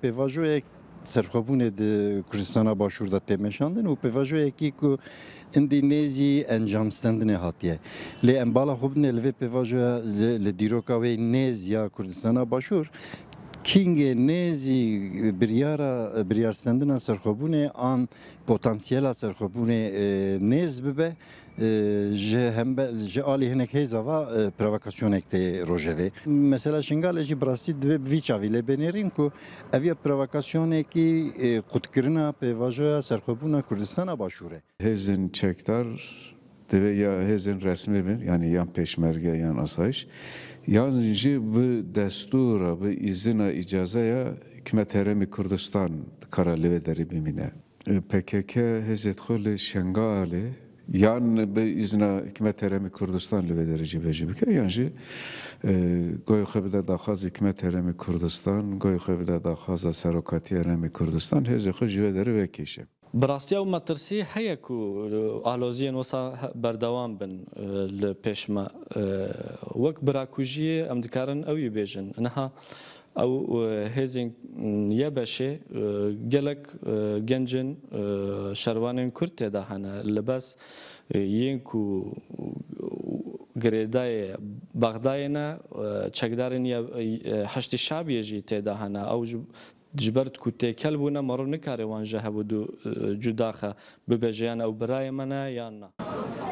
pevajoyek serxwebûnê di Kurdistana Başûr de tê meşandin û pevajeyekî ku Endînezî encamstendinê hatiye. Lê em bala xwe bine li vê pevajoya li dîroka wê nêz ya Kurdistana Başûr kingê nêzî biryarstendina serxwebûnê an potansiyela serxwebûnê nêz bibe ji alî hinek hêza va provokasyoneke tê rojevê. Mesela Şingalê jî bi rastî divê vî çavî lê benêrîn ku ev ya provokasyonekî qutkirina pêvajoya serxwebûna Kurdistana Başûr e. Hêzên çekdar divê ya hêzên resmî bin, yani yan pêşmerge yan asayiş, yan jî bi destûra, bi îzina îcazeya Hikûmet Herêmê Kurdistan dikare li vê derê bimîne. PKK hêzê xwe li Şengalê yan bi îzina Hikûmet Herêmê Kurdistan li vê derê jî vê jî bike, yan jî goyê xwe bide daxwaza Hikûmet Herêmê Kurdistan, goyê xwe bide daxwaza Serokatiya Herêmê Kurdistan, hêzê xwe ji vê derê vekêşe. براستیا و مترسی هەیە و ئالۆزیە وەسا بەردەوام بن لە پێشمە وەک براکوژیە ئەم دکارن ئەوی بێژن نەها ئەو هێزین یە بەشێ gelek gencin şervanên Kurd têda hene li bes yên ku girêdayê Bexdayê ne çekdarên heştê şabiyê jî têda hene ew ji ber ku têkel bûne marû nikare wan ji hevû cudaxe bibêje yan ew birayê me ne yan na.